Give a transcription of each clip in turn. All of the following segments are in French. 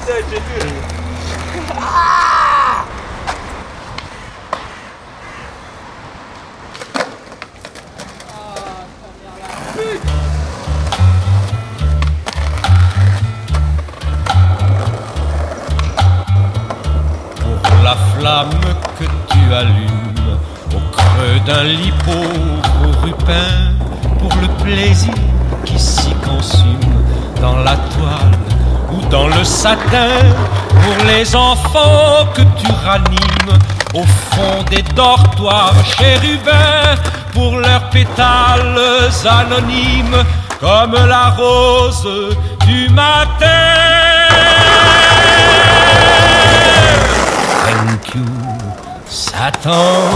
putain, j'ai vu. Pour la flamme que tu allumes au creux d'un lit pauvre rupin, pour le plaisir qui s'y consume dans la toile ou dans le satin, pour les enfants que tu ranimes au fond des dortoirs chérubins, pour leurs pétales anonymes comme la rose du matin. Thank you, Satan.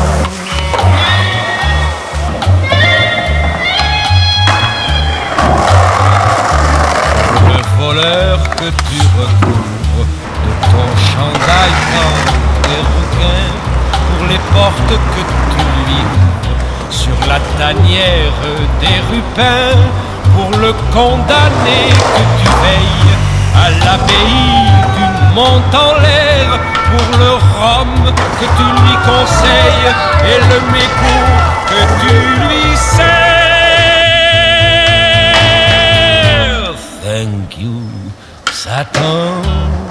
Le voleur que tu recouvres de ton chandail dans des requins, pour les portes que tu livres sur la tanière des rupins, pour le condamné que tu veilles à l'abbaye d'une monte en l'air, pour le rhum que tu lui conseilles et le mégot que tu lui sers. Thank you, Satan.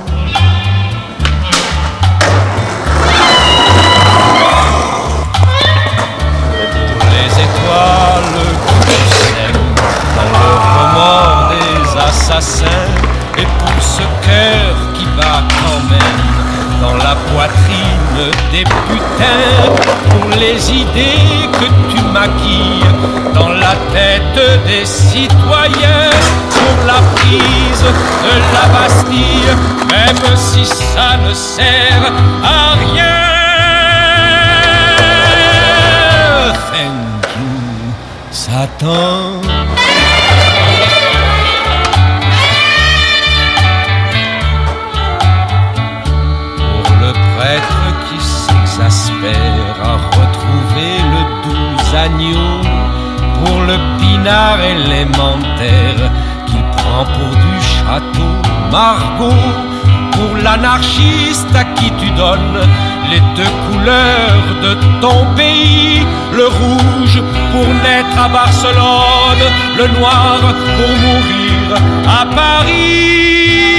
Pour les étoiles que tu sèmes dans le remords des assassins, et pour ce cœur qui bat quand même dans la poitrine des putains, pour les idées que tu maquilles dans la tête des citoyens, pour la prise de la Bastille, même si ça ne sert à rien. Thank you, Satan. Prêtre qui s'exaspère à retrouver le doux agneau, pour le pinard élémentaire qu'il prend pour du château Margaux, pour l'anarchiste à qui tu donnes les deux couleurs de ton pays, le rouge pour naître à Barcelone, le noir pour mourir à Paris.